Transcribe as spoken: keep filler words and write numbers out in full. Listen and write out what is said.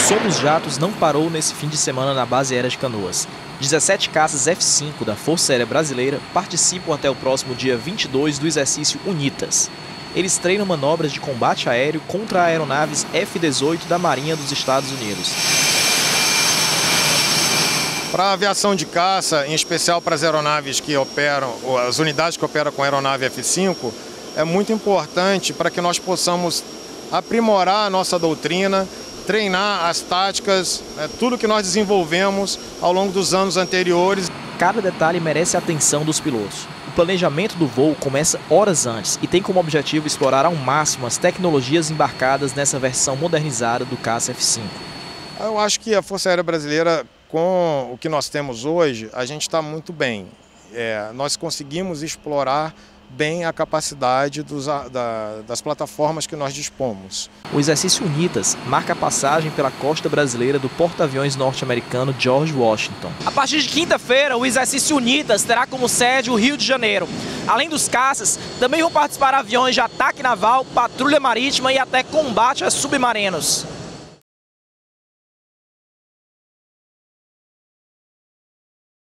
som dos jatos não parou nesse fim de semana na base aérea de Canoas. dezessete caças F cinco da Força Aérea Brasileira participam até o próximo dia vinte e dois do exercício UNITAS. Eles treinam manobras de combate aéreo contra aeronaves F dezoito da Marinha dos Estados Unidos. Para a aviação de caça, em especial para as aeronaves que operam, as unidades que operam com a aeronave F cinco, é muito importante para que nós possamos aprimorar a nossa doutrina, treinar as táticas, né, tudo que nós desenvolvemos ao longo dos anos anteriores. Cada detalhe merece a atenção dos pilotos. O planejamento do voo começa horas antes e tem como objetivo explorar ao máximo as tecnologias embarcadas nessa versão modernizada do caça F cinco. Eu acho que a Força Aérea Brasileira, com o que nós temos hoje, a gente está muito bem. É, nós conseguimos explorar bem a capacidade dos, da, das plataformas que nós dispomos. O exercício UNITAS marca a passagem pela costa brasileira do porta-aviões norte-americano George Washington. A partir de quinta-feira, o exercício UNITAS terá como sede o Rio de Janeiro. Além dos caças, também vão participar aviões de ataque naval, patrulha marítima e até combate a submarinos.